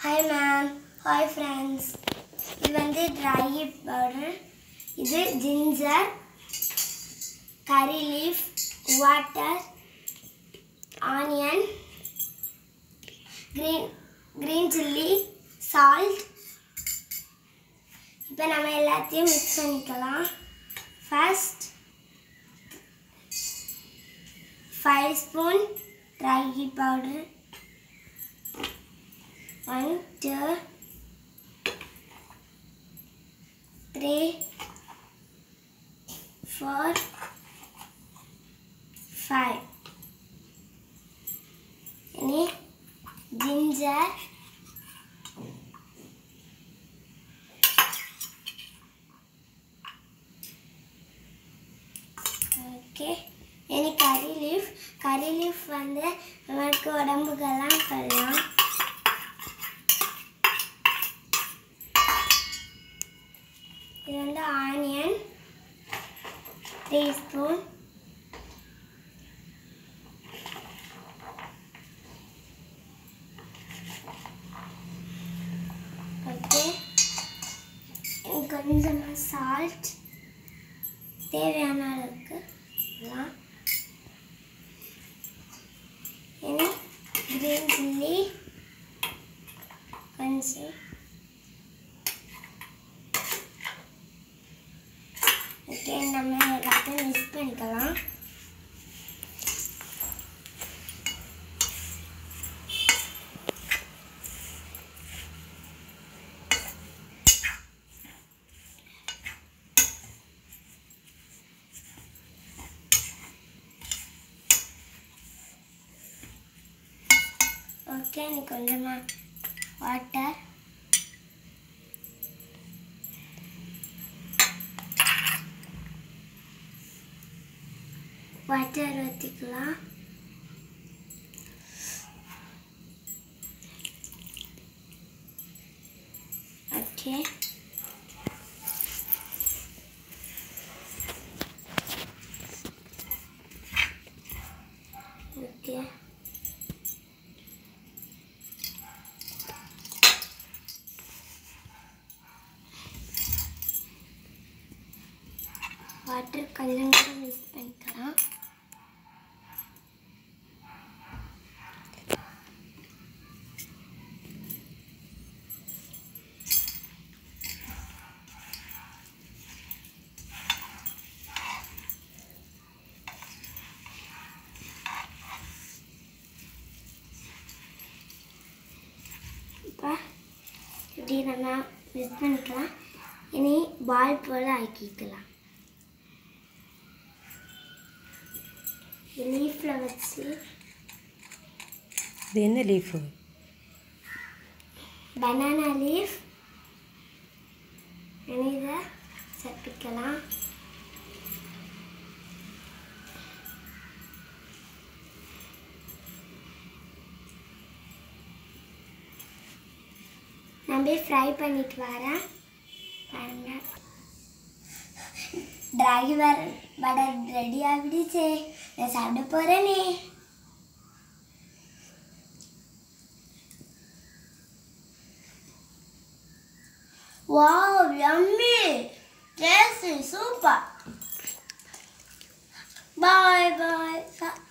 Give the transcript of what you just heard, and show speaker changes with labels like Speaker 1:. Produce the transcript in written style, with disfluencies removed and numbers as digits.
Speaker 1: Hi ma'am. Hi friends. இது வந்து dry powder. இது ginger, curry leaf, water, onion, green chilli, salt. இப்போ நம்ம எல்லாத்தையும் mix பண்ணிக்கலாம். First 5 spoon dry powder. 1, 2, 3, 4, 5. Ini ginger, okay. Ini curry leaf. Curry leaf வந்து நமக்கு உடம்புக்கெல்லாம் பண்ணலாம். இது வந்து ஆனியன் 3 ஸ்பூன். ஓகே, கொஞ்சமாக சால்ட் தேவையான அளவுக்கு. இனி கிரீன் சில்லி கொஞ்சம். ஓகே, நம்ம எல்லாத்தையும் மிக்ஸ் பண்ணிக்கலாம். ஓகே, நீ கொஞ்சமாக வாட்டர். வாட்டர் ஊற்றிக்கலாம். ஓகே, ஓகே, வாட்டர் கொஞ்சம் கூட மிக்ஸ் பண்ணிக்கலாம். இப்போ இப்படி நம்ம மிக்ஸ் பண்ணிக்கலாம். இனி பால் போல் ஆக்கிக்கலாம். லீஃபில் வச்சு.
Speaker 2: இது என்ன லீஃபு?
Speaker 1: Banana leaf. இதை சப்பிக்கலாம். நான் போய் ஃப்ரை பண்ணிட்டு வரேன். பாருங்க, டிரைவர் வடை ரெடி ஆகிடுச்சே. நான் சாப்பிட போகிறேனே. Wow, yummy, tasty, super. Bye bye.